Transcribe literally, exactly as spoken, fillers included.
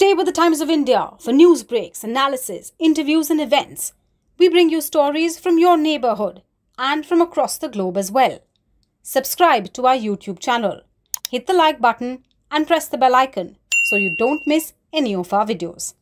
Stay with the Times of India for news breaks, analysis, interviews and events. We bring you stories from your neighborhood and from across the globe as well. Subscribe to our YouTube channel. Hit the like button and press the bell icon so you don't miss any of our videos.